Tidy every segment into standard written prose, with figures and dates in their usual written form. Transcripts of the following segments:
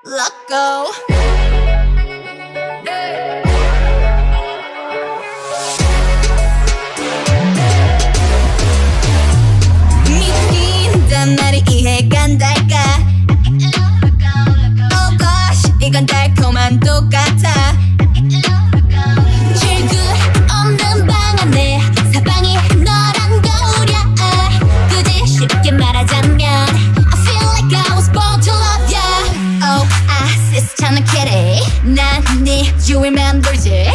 let go. 믿긴단 말이 이해가 안 될까? Oh gosh, 이건 달콤한 똑같아. 출구 없는 방 안에 사방이 너란 거울이야. 굳이 쉽게 말하자면 I feel like I was born to love ya. Oh, 아시스찬은 kitty. 난 네 유일만 돌지.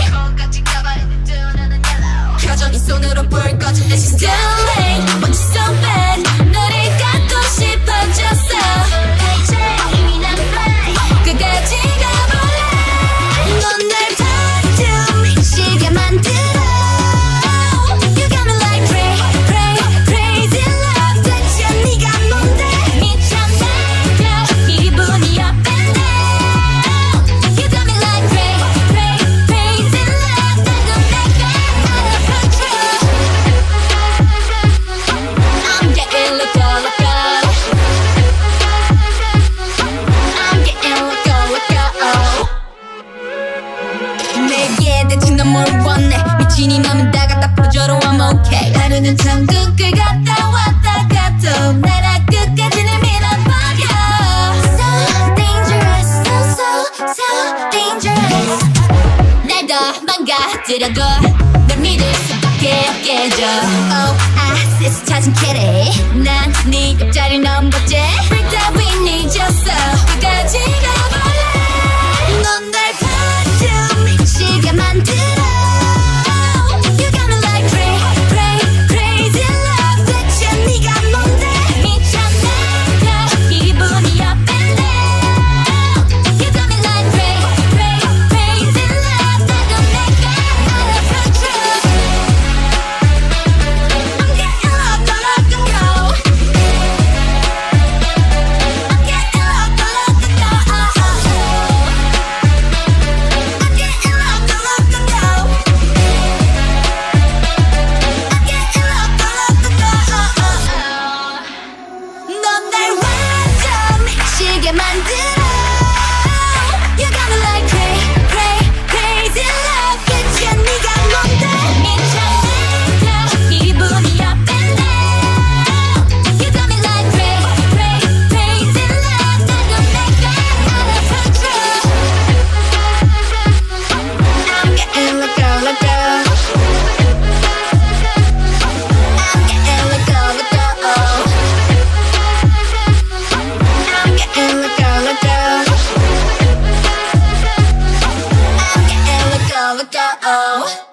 켜져 네 손으로 불 꺼진 내 시스템. Want you so bad. 너를 갖고 싶어졌어. 이제 힘이 난 fly. 끝까지 가볼래. 넌 날 파도 미치게 만들어. You got me like crazy love. 대체 네가 뭔데? 미쳤나 봐 기분이 up and down. You got me like crazy love. 나도 내가 out of control. I'm getting let go. I'm getting let go. 내게 대체 넌 뭘 원해? 미친 이 맘은 다 갖다 풀어줘도 I'm okay. 하루는 천국을 갔다 왔다 가도 나라 끝까지는 밀어버려. So dangerous, so dangerous. 날 더 망가뜨려도 널 믿을 수밖에 없게 해줘. Oh, 아시스 찾은 kitty. 난 네 옆자리를 넘봤지. Break that we need you so. 끝까지 가볼래. 넌 날 파도 미치게 만들어. You got me like crazy love. 대체 네가 뭔데? 미쳤나 봐 기분이 up and down. You got me like crazy love. 나도 내가 out of control. I'm getting loco. I'm getting loco. I'm getting 넌 날 완전 미치게 만들어. You got me like crazy love. 대체 네가 뭔데? 미쳤나 봐 기분이 up and down. You got me like crazy love. 나도 내가 out of control. I'm getting let go. I'm getting let go. I'm getting let go. I'm getting let go.